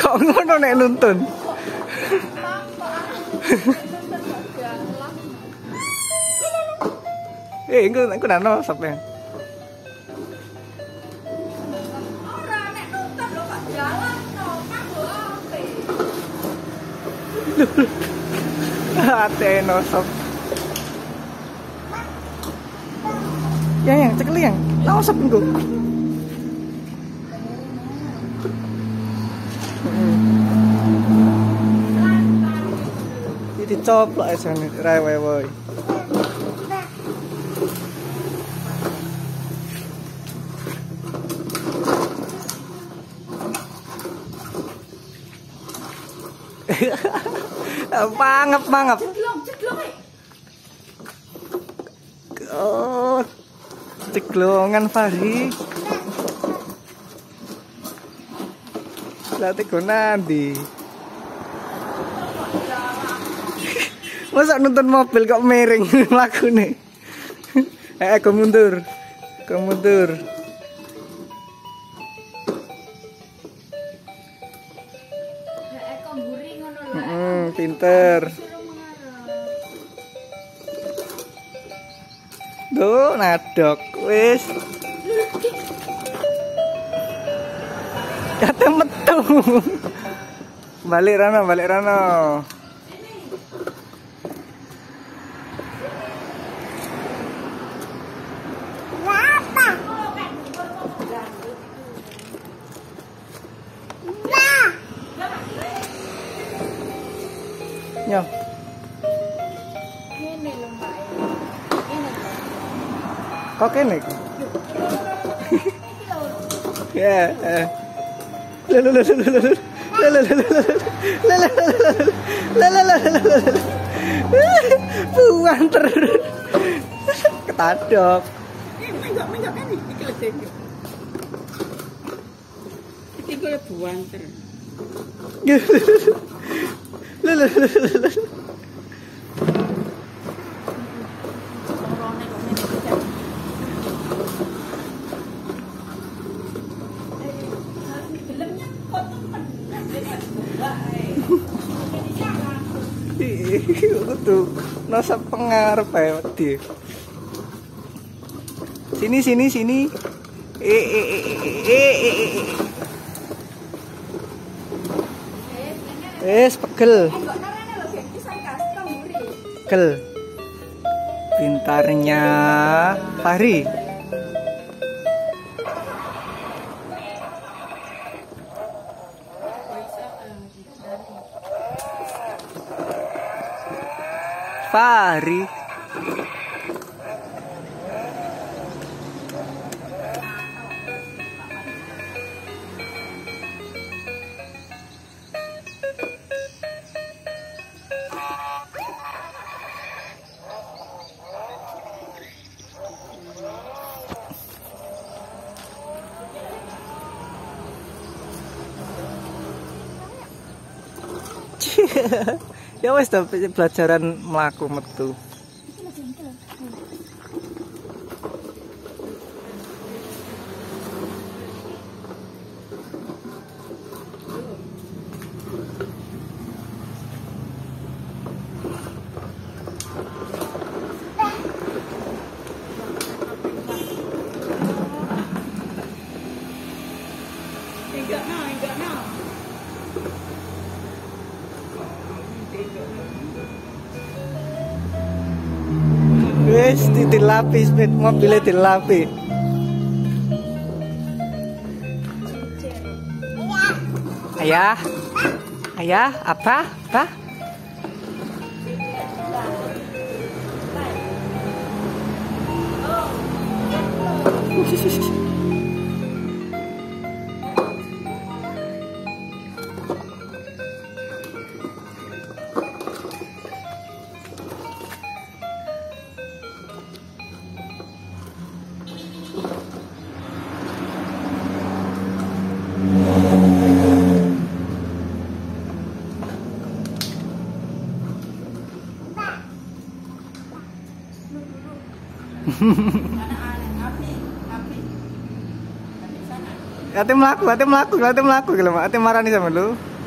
Kok ngono nek nuntun? Engko nano sampe. Ora nek nuntun lho Pak jalan to, kanggo ape? Ate nosop. Yang cekeli yang. Nosop engko. Ini coplok aja nih, rewe-wewe. Mangap. Ceglong. Oh, ceglongan Fahri. Latih nanti. Masa nonton mobil kok miring laku nih. Kau mundur. Pinter. Duh, nadok wis. Kata metu. Balik Rano. Nyo. Ngene lho Mbak. Kok kene? Ya. Buanter. Ketadok. Minggok kan iki lho. Iki kok buanter. Tuh, nasa pengarep ya dia. Sini. Pegel. Pintarnya Fahri. Ya wes tapi pelajaran melaku metu. Enggak no. Wes dilapis, mobilnya dilapis. Ayah, apa? Ate melaku, kalau ate marah nih sama lu.